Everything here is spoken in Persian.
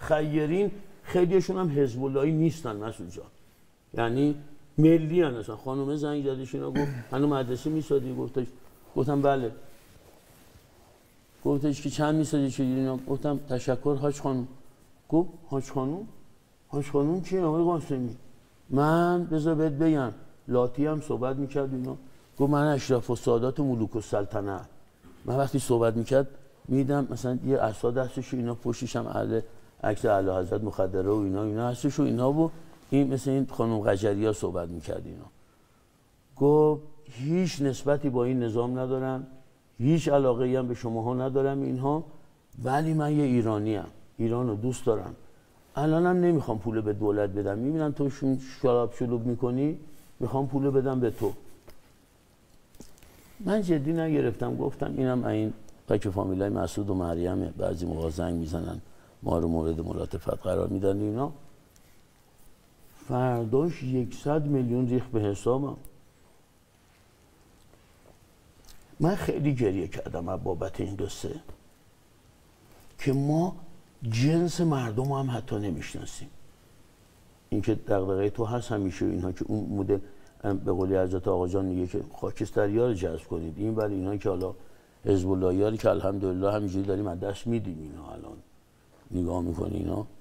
متخیرین خیلیشون هم حزب اللهی نیستن مسعود جان، یعنی ملی ان. اصلا خانم زنگ زدش اینا گفت هنوز مدرسه میسازی؟ گفتم بله. گفتش که چند میسازی چه اینا؟ گفتم تشکر حاج خانم. گفت حاج خانم؟ حاج خانم کیه آقای قاسمی؟ من بذار بهت بگم، لاتی هم صحبت میکرد اینا. گفت من اشراف السادات ملوک السلطنه. من وقتی صحبت میکرد میدم مثلا یه عصا دستش اینا، پشتش هم عکس اعلی حضرت مخدره و اینا هستش و اینا، و این مثل این خانم قجریا صحبت میکرد اینا. گفت هیچ نسبتی با این نظام ندارم، هیچ علاقه‌ای هم به شماها ندارم اینها، ولی من یه ایرانیم، ایران رو دوست دارم. الانم نمیخوام پول به دولت بدم، میبینم تو شراب شلوب میکنی، میخوام پول بدم به تو. من جدی نگرفتم، گفتم اینم این که فامیلای مسعود و مریمه، بعضی موقع زنگ میزنن ما رو مورد ملاطفت قرار میدن اینا. فرداش 100 میلیون ریخت به حسابم. من خیلی گریه کردم بابت این قصه که ما جنس مردم هم حتی نمیشناسیم. این که دغدغه تو هست همیشه اینها که اون مدل به قولی حضرت آقا جان میگه که خاکستری‌ها رو جذب کنید، این ولی اینا که حالا حزب اللهی‌ها که الحمدلله همینجوری داریم از دست میدیم، اینا الان نگاه میکنی اینا